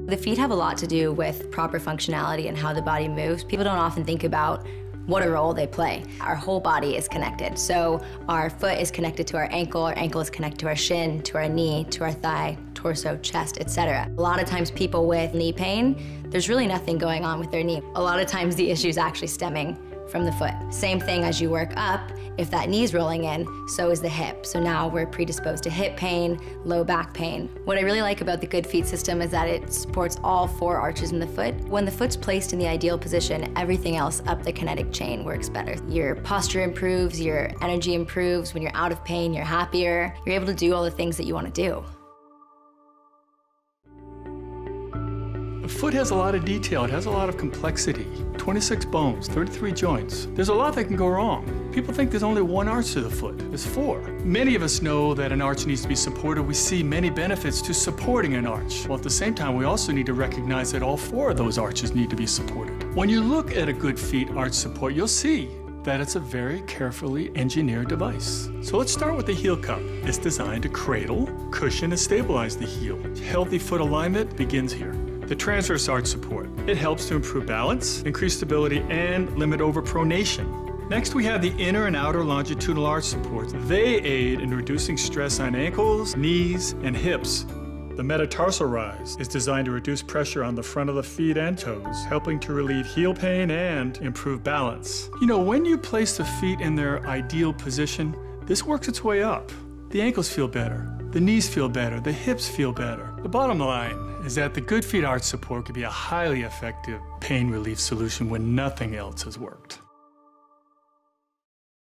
The feet have a lot to do with proper functionality and how the body moves. People don't often think about what a role they play. Our whole body is connected. So our foot is connected to our ankle is connected to our shin, to our knee, to our thigh, torso, chest, etc. A lot of times people with knee pain, there's really nothing going on with their knee. A lot of times the issue is actually stemming from the foot. Same thing as you work up, if that knee's rolling in, so is the hip. So now we're predisposed to hip pain, low back pain. What I really like about the Good Feet system is that it supports all 4 arches in the foot. When the foot's placed in the ideal position, everything else up the kinetic chain works better. Your posture improves, your energy improves. When you're out of pain, you're happier. You're able to do all the things that you want to do. The foot has a lot of detail, it has a lot of complexity. 26 bones, 33 joints. There's a lot that can go wrong. People think there's only 1 arch to the foot. There's 4. Many of us know that an arch needs to be supported. We see many benefits to supporting an arch. Well, at the same time, we also need to recognize that all 4 of those arches need to be supported. When you look at a Good Feet arch support, you'll see that it's a very carefully engineered device. So let's start with the heel cup. It's designed to cradle, cushion, and stabilize the heel. Healthy foot alignment begins here. The transverse arch support. It helps to improve balance, increase stability, and limit overpronation. Next, we have the inner and outer longitudinal arch supports. They aid in reducing stress on ankles, knees, and hips. The metatarsal rise is designed to reduce pressure on the front of the feet and toes, helping to relieve heel pain and improve balance. You know, when you place the feet in their ideal position, this works its way up. The ankles feel better, the knees feel better, the hips feel better. The bottom line is that the Good Feet arch support could be a highly effective pain relief solution when nothing else has worked.